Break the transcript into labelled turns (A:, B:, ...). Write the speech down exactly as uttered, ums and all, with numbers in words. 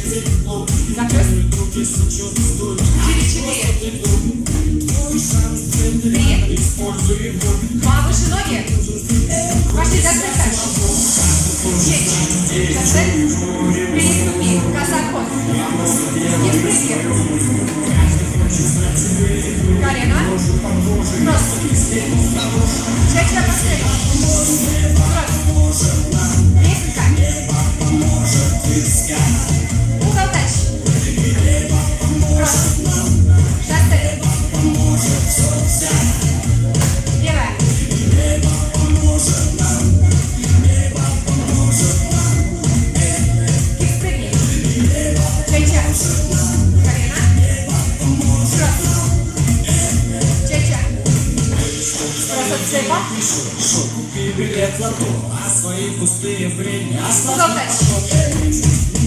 A: Через четыре. Три. Два. Выше ноги. Пошли, зацепь дальше. Четыре. Зацепь. Переступи. Косоход. Не впрыгни. Колено. Кросс. Чеча последний. Кросс. Несколько. Угол дальше. Кросс. Зацепь. Левая. Кик спрыгни. Чеча. Колено. Кросс. Чеча. Кросс от цепа.
B: Билет в лото, а свои пустые время.
A: Угол дальше.